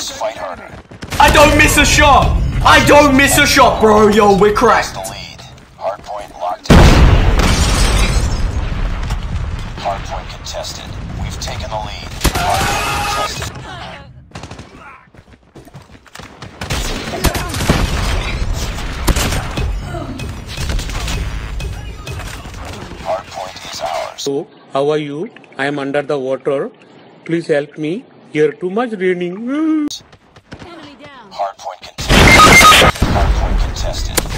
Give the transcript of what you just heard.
Fight harder. I don't miss a shot! I don't miss a shot, bro! Yo, we're cracked. The lead. Hardpoint locked in. Hardpoint contested. We've taken the lead. Hardpoint contested. Hardpoint is ours. So, how are you? I am under the water. Please help me. Here too much raining. Hardpoint contested. Hardpoint contested.